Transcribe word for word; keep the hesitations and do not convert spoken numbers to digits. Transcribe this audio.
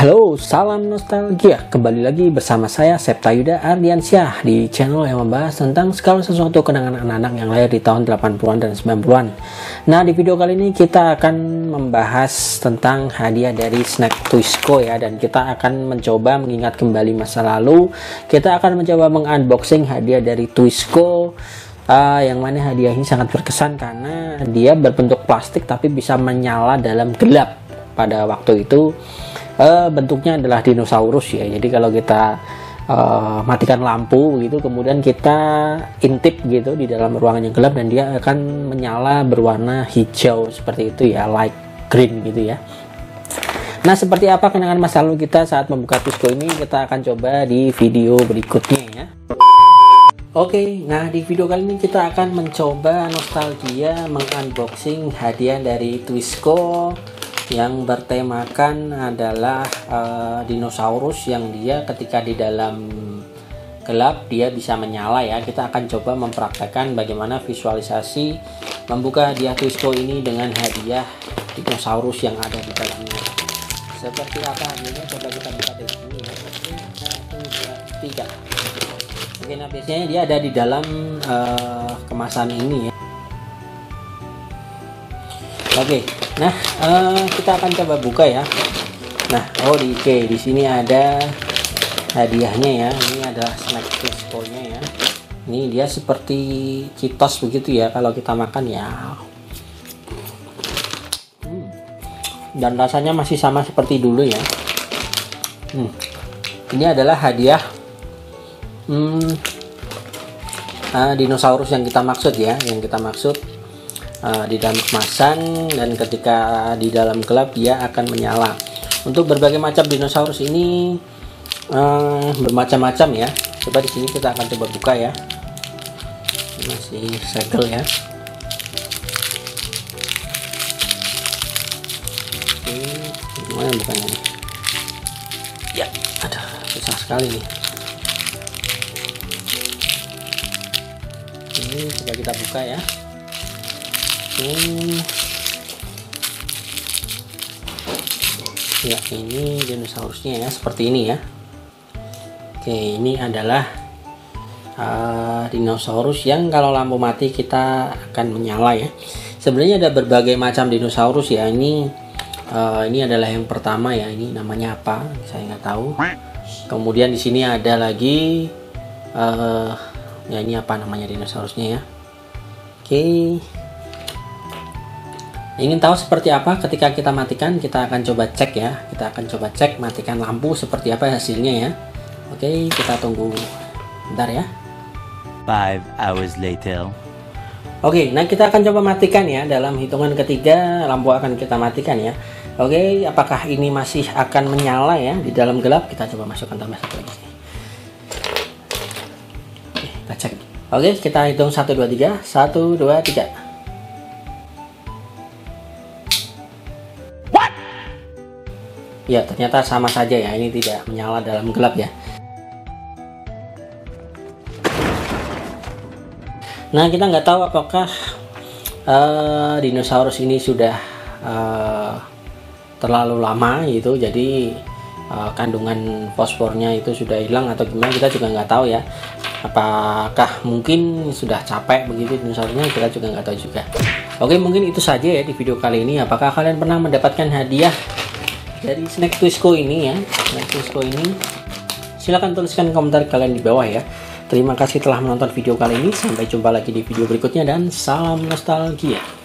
Halo, salam nostalgia. Kembali lagi bersama saya Septa Yuda Ardiansyah di channel yang membahas tentang segala sesuatu kenangan anak-anak yang lahir di tahun delapan puluhan dan sembilan puluhan. Nah, di video kali ini kita akan membahas tentang hadiah dari Snack Twisco ya, dan kita akan mencoba mengingat kembali masa lalu. Kita akan mencoba mengunboxing hadiah dari Twisco. Uh, yang mana hadiah ini sangat berkesan karena dia berbentuk plastik tapi bisa menyala dalam gelap. Pada waktu itu uh, bentuknya adalah dinosaurus ya, jadi kalau kita uh, matikan lampu gitu, kemudian kita intip gitu di dalam ruangan yang gelap, dan dia akan menyala berwarna hijau seperti itu ya, light green gitu ya. Nah, seperti apa kenangan masa lalu kita saat membuka Twisco ini, kita akan coba di video berikutnya ya. Oke, nah di video kali ini kita akan mencoba nostalgia mengunboxing hadiah dari Twisco yang bertemakan adalah uh, dinosaurus yang dia ketika di dalam gelap dia bisa menyala ya. Kita akan coba mempraktekkan bagaimana visualisasi membuka hadiah Twisco ini dengan hadiah dinosaurus yang ada di dalamnya. Seperti apa hadiahnya, coba kita buka dari sini ya. Satu, dua, tiga. Oke, nah biasanya dia ada di dalam uh, kemasan ini ya. Oke, nah uh, kita akan coba buka ya. Nah, oh di oke, di sini ada hadiahnya ya. Ini adalah Snack Twisco-nya ya. Ini dia seperti Cheetos begitu ya kalau kita makan ya. Hmm. Dan rasanya masih sama seperti dulu ya. Hmm. Ini adalah hadiah hmm, uh, dinosaurus yang kita maksud ya, yang kita maksud. Uh, di dalam kemasan, dan ketika di dalam gelap dia akan menyala. Untuk berbagai macam dinosaurus ini uh, bermacam-macam ya. Coba di sini kita akan coba buka ya. Ini masih segel ya. Oke, gimana bukanya nih? Ya, ada susah sekali nih. Ini coba kita buka ya. Hmm. Ya, ini dinosaurusnya ya, seperti ini ya. Oke, ini adalah uh, dinosaurus yang kalau lampu mati kita akan menyala ya. Sebenarnya ada berbagai macam dinosaurus ya. Ini uh, ini adalah yang pertama ya. Ini namanya apa? Saya nggak tahu. Kemudian di sini ada lagi uh, ya, ini apa namanya dinosaurusnya ya. Oke. Ingin tahu seperti apa ketika kita matikan, kita akan coba cek ya. Kita akan coba cek matikan lampu seperti apa hasilnya ya. Oke, kita tunggu bentar ya. Five hours later. Oke, nah kita akan coba matikan ya. Dalam hitungan ketiga lampu akan kita matikan ya. Oke, apakah ini masih akan menyala ya di dalam gelap? Kita coba masukkan tambah satu lagi. Oke, kita cek. Oke, kita hitung satu dua tiga. satu dua tiga. Ya, ternyata sama saja ya, ini tidak menyala dalam gelap ya. Nah, kita nggak tahu apakah uh, dinosaurus ini sudah uh, terlalu lama gitu, jadi uh, kandungan fosfornya itu sudah hilang atau gimana, kita juga nggak tahu ya. Apakah mungkin sudah capek begitu dinosaurusnya, kita juga nggak tahu juga. Oke, mungkin itu saja ya di video kali ini. Apakah kalian pernah mendapatkan hadiah dari Snack Twisco ini ya, Snack Twisco ini? Silahkan tuliskan komentar kalian di bawah ya. Terima kasih telah menonton video kali ini. Sampai jumpa lagi di video berikutnya, dan salam nostalgia.